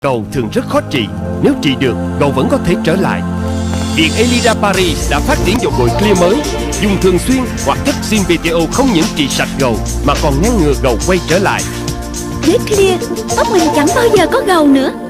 Gầu thường rất khó trị. Nếu trị được, gầu vẫn có thể trở lại. Viện Elida Paris đã phát triển dầu gội Clear mới. Dùng thường xuyên hoặc chất Zin VTO không những trị sạch gầu mà còn ngăn ngừa gầu quay trở lại. Với Clear, tóc mình chẳng bao giờ có gầu nữa.